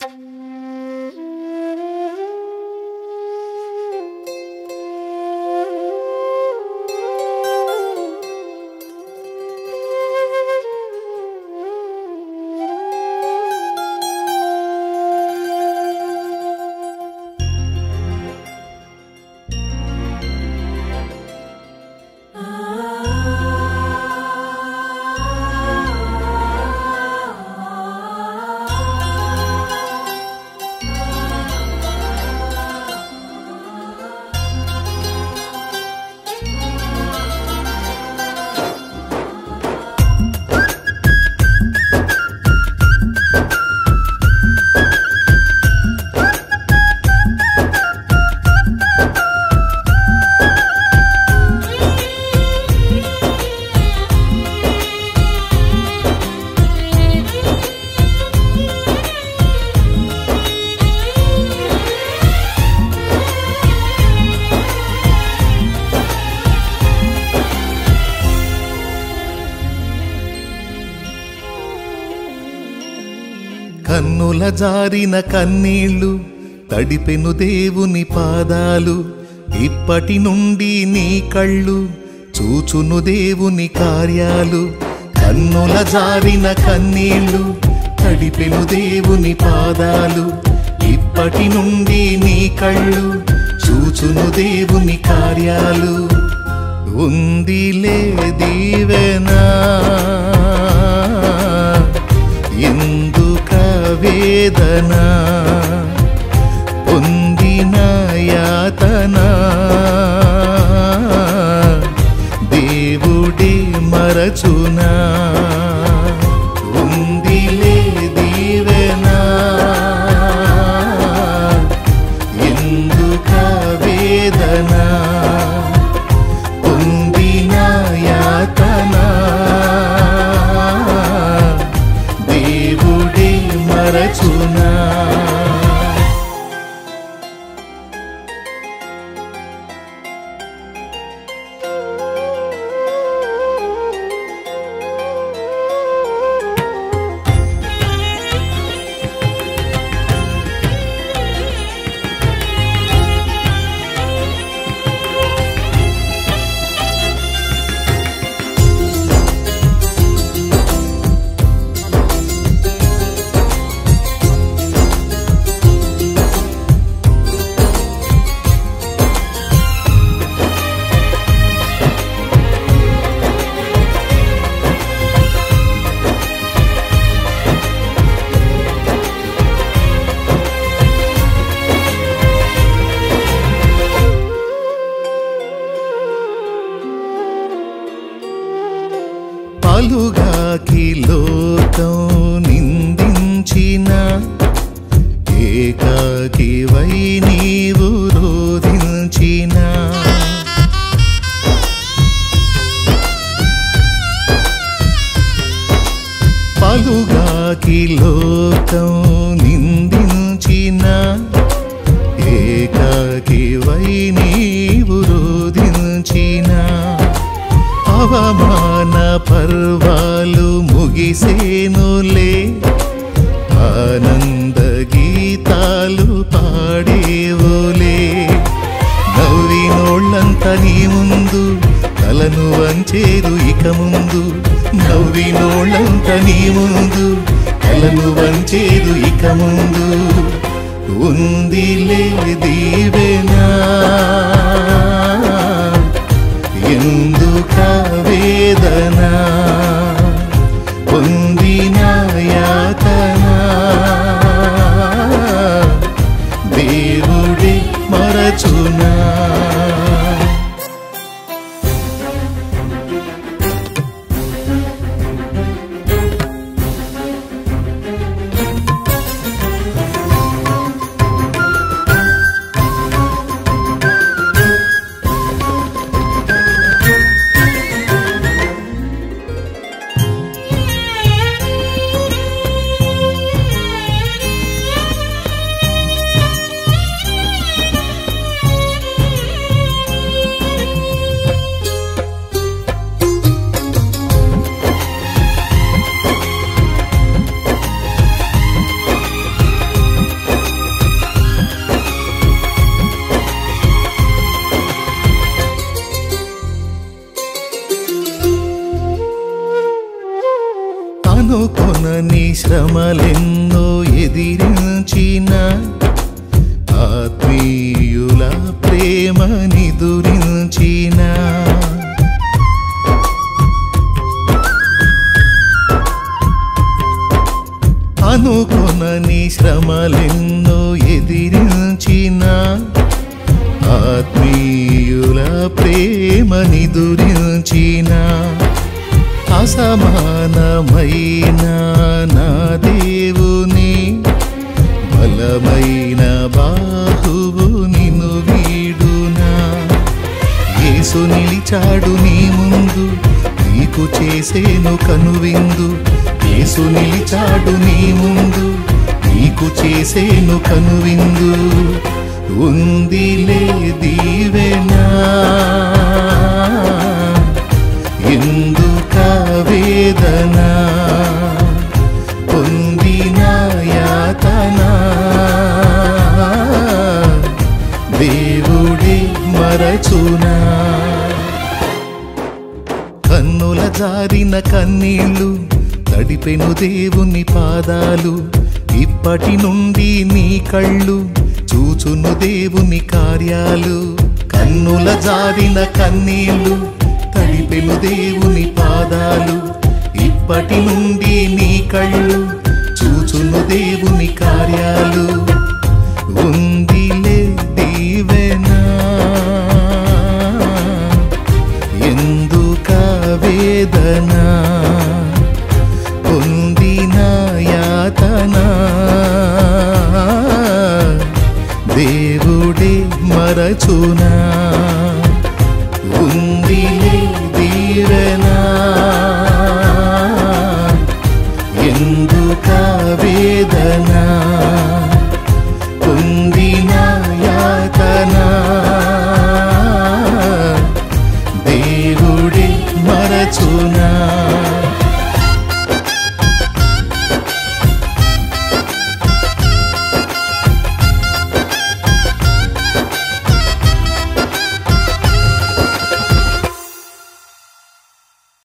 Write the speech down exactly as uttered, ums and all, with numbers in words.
కన్నుల జారిన కన్నీళ్లు తడిపెను దేవుని పాదాలు, ఇప్పటి నుండి నీ కళ్ళు చూచును దేవుని కార్యాలు. కన్నుల జారిన కన్నీళ్లు తడిపెను దేవుని పాదాలు, ఇప్పటి నుండి నీ కళ్ళు చూచును దేవుని కార్యాలు. ఉందిలే దీవెనా ఎందుక వేదనా, పొందిన యాతన దేవుడే మరచునా. ఉందిలే దీవెనా ఎందుక వేదనా, పొందిన యాతన దేవుడే మరచునా. పాలుగాకి లోకం నిందించిన, ఏకాకి వై నీవు రోధించిన. పాలుగాకి లోకం నిందించిన, ఏకాకి వై నీవు రోధించిన. అవమాన పర్వాలు ముగిసేనులే, ఆనంద గీతాలు పాడేవులే. నవ్వినోళ్ళంత నీ ముందు తలను వంచేరు ఇక ముందు, నవ్వినోళ్ళంత నీ ముందు తలను వంచేరు ఇక ముందు. ఉందిలే దీవెనా ఎందుక వేదనా, పొందిన యాతన దేవుడే మరచునా. అనుకొనని శ్రమలెన్నో ఎదిరించిన ఆత్మీయుల ప్రేమని దురించిన అనుకొనని శ్రమలెన్నో ఎదిరించిన ఆత్మీయుల ప్రేమని దురించిన అసమానమైన నా దేవుని బలమైన బాహువు నిన్ను వీడునా యేసు నిలిచాడు నీ ముందు నీకు చేసేను కనువిందు యేసు నిలిచాడు నీ ముందు నీకు చేసేను కనువిందు ఉందిలే దీవెనా ఎందుక వేదన పొందిన యాతన దేవుడే మరచునా కన్నుల జారిన కన్నీళ్ళు తడిపెను దేవుని పాదాలు ఇప్పటి నుండి నీ కళ్ళు చూచును దేవుని కార్యాలు కన్నుల జారిన కన్నీళ్ళు తడిపెను దేవుని పాదాలు ఇప్పటి నుండి నీ కళ్ళు చూచును దేవుని కార్యాలు ఉందిలే దీవెనా ఎందుక వేదన పొందిన యాతన దేవుడే మరచునా ఉందిలే దీవెనా ఎందుక వేదన